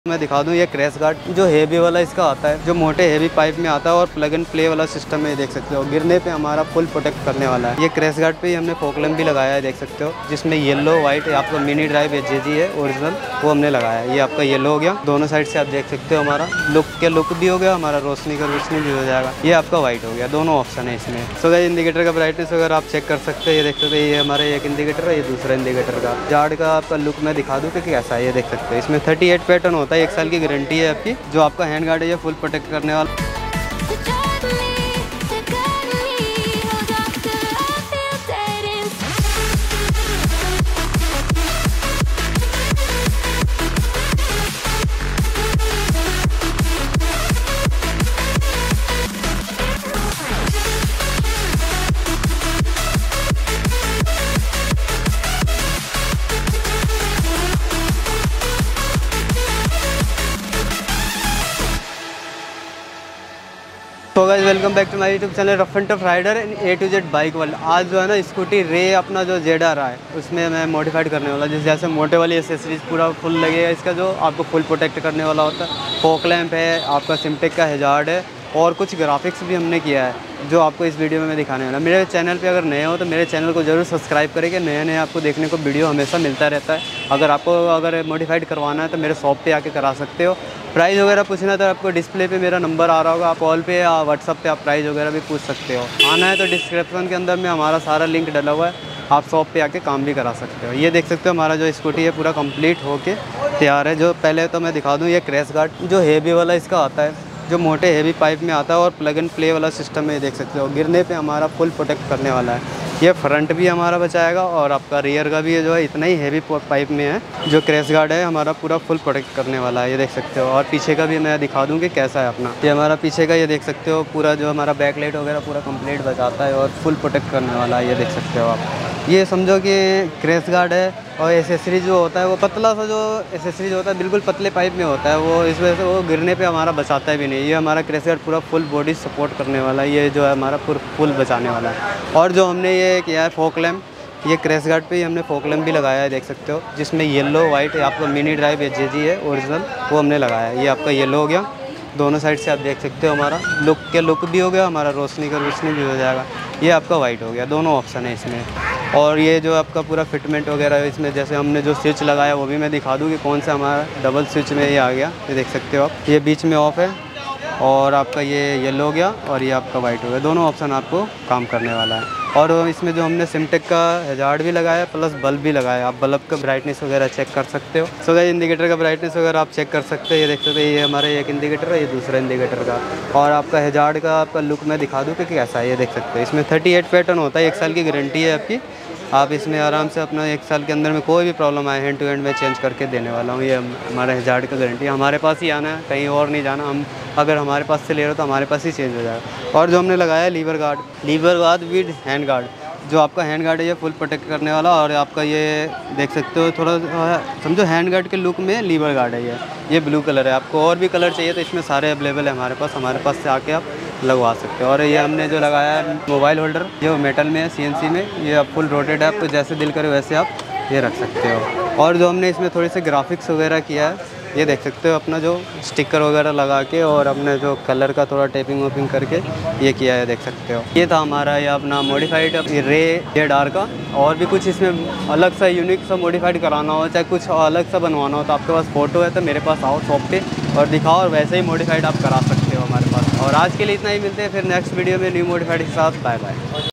मैं दिखा दूं ये क्रैश गार्ड जो हेवी वाला इसका आता है, जो मोटे हेवी पाइप में आता है और प्लग एंड प्ले वाला सिस्टम है। देख सकते हो गिरने पे हमारा फुल प्रोटेक्ट करने वाला है। ये क्रैश गार्ड पे ही हमने फोकलम भी लगाया है, देख सकते हो, जिसमें येलो व्हाइट आपका मिनी ड्राइव एचजेजी है ओरिजिनल, वो हमने लगाया है। ये आपका येलो हो गया, दोनों साइड से आप देख सकते हो हमारा लुक भी हो गया, हमारा रोशनी का रोशनी भी हो जाएगा। ये आपका व्हाइट हो गया, दोनों ऑप्शन है इसमें। सो गाइस इंडिकेटर का ब्राइटनेस अगर आप चेक कर सकते हैं, ये देख सकते हैं, ये हमारा एक इंडिकेटर है, ये दूसरा इंडिकेटर का जार्ड का आपका लुक मैं दिखा दूँ कि कैसा है। ये देख सकते हैं इसमें 38 पैटर्न होता है, 1 साल की गारंटी है आपकी। जो आपका हैंड गार्ड है ये फुल प्रोटेक्ट करने वाला। तो guys welcome back to my YouTube channel rough and tough rider in A to Z bike world. आज जो है ना स्कूटी रे अपना जो ZR है उसमें मैं मॉडिफाइड करने वाला, जैसे मोटे वाली एसेसरीज पूरा फुल लगेगा इसका, जो आपको फुल प्रोटेक्ट करने वाला होता है। फॉग लैंप है, आपका सिमटेक का हैजार्ड है और कुछ ग्राफिक्स भी हमने किया है जो आपको इस वीडियो में मैं दिखाने वाला। मेरे चैनल पे अगर नए हो तो मेरे चैनल को ज़रूर सब्सक्राइब करें कि नए आपको देखने को वीडियो हमेशा मिलता रहता है। अगर मॉडिफाइड करवाना है तो मेरे शॉप पे आके करा सकते हो। प्राइस वगैरह पूछना तो आपको डिस्प्ले पे मेरा नंबर आ रहा होगा, आप कॉल पे या व्हाट्सअप पे आप प्राइस वगैरह भी पूछ सकते हो। आना है तो डिस्क्रिप्शन के अंदर में हमारा सारा लिंक डला हुआ है, आप शॉप पे आके काम भी करा सकते हो। ये देख सकते हो हमारा जो स्कूटी है पूरा कंप्लीट होके तैयार है। जो पहले तो मैं दिखा दूँ ये क्रैश गार्ड जो हेवी वाला इसका आता है, जो मोटे हेवी पाइप में आता है और प्लग एंड प्ले वाला सिस्टम है। देख सकते हो गिरने पे हमारा फुल प्रोटेक्ट करने वाला है। ये फ्रंट भी हमारा बचाएगा और आपका रियर का भी जो है इतना ही हेवी पाइप में है। जो क्रैश गार्ड है हमारा पूरा फुल प्रोटेक्ट करने वाला है, ये देख सकते हो। और पीछे का भी मैं दिखा दूँ कि कैसा है अपना। ये हमारा पीछे का ये देख सकते हो पूरा जो हमारा बैक लाइट वगैरह पूरा कंप्लीट बचाता है और फुल प्रोटेक्ट करने वाला है। ये देख सकते हो आप, ये समझो कि क्रैश गार्ड है। और एसेसरीज जो होता है वो पतला सा जो एसेसरीज होता है बिल्कुल पतले पाइप में होता है, वो इस वजह से वो गिरने पे हमारा बचाता है भी नहीं। ये हमारा क्रैश गार्ड पूरा फुल बॉडी सपोर्ट करने वाला है, ये जो है हमारा फुल बचाने वाला है। और जो हमने ये किया है फॉग लैंप, ये क्रैश गार्ड पे ही हमने फॉग लैंप भी लगाया है, देख सकते हो, जिसमें येलो व्हाइट आपका मिनी ड्राइव एचजेजी है ओरिजिनल, वो हमने लगाया है। ये आपका येलो हो गया, दोनों साइड से आप देख सकते हो हमारा लुक भी हो गया, हमारा रोशनी का रोशनी भी हो जाएगा। ये आपका वाइट हो गया, दोनों ऑप्शन है इसमें। और ये जो आपका पूरा फिटमेंट वगैरह है इसमें, जैसे हमने जो स्विच लगाया वो भी मैं दिखा दूँ कि कौन सा हमारा डबल स्विच में ये आ गया। ये देख सकते हो आप, ये बीच में ऑफ है और आपका ये येलो हो गया और ये आपका वाइट हो गया, दोनों ऑप्शन आपको काम करने वाला है। और इसमें जो हमने सिमटेक का हैजार्ड भी लगाया प्लस बल्ब भी लगाया, आप बल्ब का ब्राइटनेस वगैरह चेक कर सकते हो। सो गाइस इंडिकेटर का ब्राइटनेस वगैरह आप चेक कर सकते हो। ये देख सकते हो ये हमारा एक इंडिकेटर है, ये दूसरा इंडिकेटर का। और आपका हैजार्ड का आपका लुक मैं दिखा दूँ कि कैसा है। ये देख सकते हो इसमें 38 पैटर्न होता है, 1 साल की गारंटी है आपकी। आप इसमें आराम से अपना 1 साल के अंदर में कोई भी प्रॉब्लम आए हैंड टू हैंड में चेंज करके देने वाला हूँ। ये हमारा हैजार्ड का गारंटी है, हमारे पास ही आना है, कहीं और नहीं जाना। हम अगर हमारे पास से ले रहे हो तो हमारे पास ही चेंज हो जाएगा। और जो हमने लगाया है lever guard with hand guard, जो आपका हैंड गार्ड है ये फुल प्रोटेक्ट करने वाला। और आपका ये देख सकते हो थोड़ा समझो हैंड गार्ड के लुक में लीवर गार्ड है ये ब्लू कलर है। आपको और भी कलर चाहिए तो इसमें सारे अवेलेबल है हमारे पास से आके आप लगवा सकते हो। और ये हमने जो लगाया है मोबाइल होल्डर, ये मेटल में है, CNC में, ये आप फुल रोटेट है, आपको जैसे दिल करे वैसे आप ये रख सकते हो। और जो हमने इसमें थोड़े से ग्राफिक्स वगैरह किया है, ये देख सकते हो अपना जो स्टिकर वगैरह लगा के और अपने जो कलर का थोड़ा टेपिंग वेपिंग करके ये किया है, देख सकते हो। ये था हमारा ये अपना मॉडिफाइड रे ZR का। और भी कुछ इसमें अलग सा यूनिक सा मॉडिफाइड कराना हो, चाहे कुछ अलग सा बनवाना हो तो आपके पास फ़ोटो है तो मेरे पास आओ शॉप पे और दिखाओ, और वैसे ही मॉडिफाइड आप करा सकते हो हमारे पास। और आज के लिए इतना ही, मिलते हैं फिर नेक्स्ट वीडियो में न्यू मॉडिफाइड के साथ। Bye bye.